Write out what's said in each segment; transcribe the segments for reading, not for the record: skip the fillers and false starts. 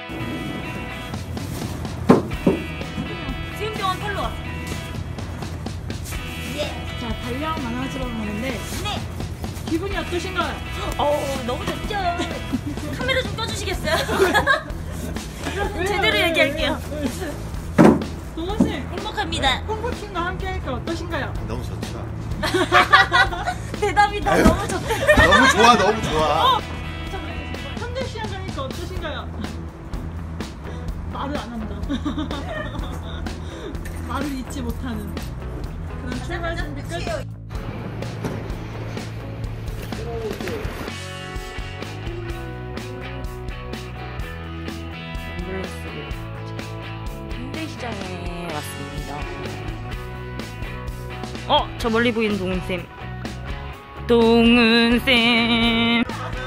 세운병원 털러 왔어. 예. 자, 달력 만화지로 가는데 네. 기분이 어떠신가요? 너무 좋죠. 카메라 좀 꺼주시겠어요? 제대로 얘기할게요. 동원씨, 행복합니다. 홍보팀과 함께하니까 어떠신가요? 너무 좋죠. 대답이 다 너무 좋대. 너무 좋아, 너무 좋아. 현대시장 가니까 어떠신가요? 말을 안 한다. 말을 잊지 못하는 그런 출발 준비 끝. 현대시장에 왔습니다. 저 멀리 보이는 동은쌤. 동은쌤.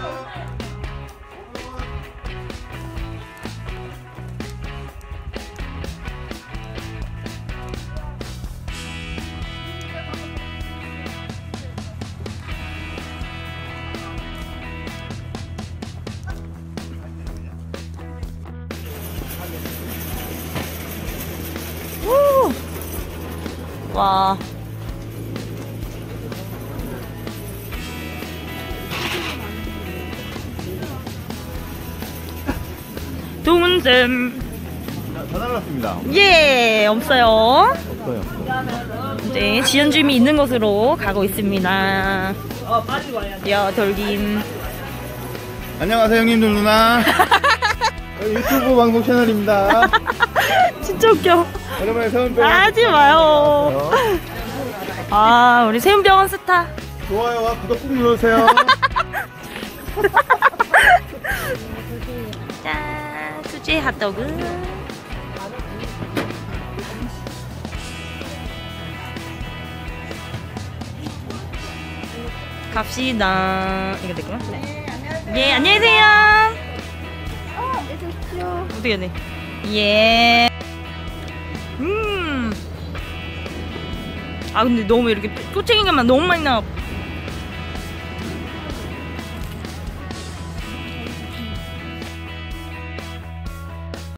와. 동은쌤. 다 날랐습니다. 예, 없어요. 없어요. 이제 지연줌이 있는 곳으로 가고 있습니다. 빨리 와야 야, 돌김. 안녕하세요, 형님들 누나. 유튜브 방송 채널입니다. 진짜 웃겨. 오랜만에 세운병원. 하지 마요. 우리 세운병원 스타. 좋아요와 구독 꾹 눌러주세요. 짠, 수제 핫도그. 갑시다. 이거 됐구나? 네, 안녕하세요. 예, 안녕하세요. 어떻게 해야 돼? 예. 근데 너무 이렇게 꼬챙이가만 너무 많이 나와.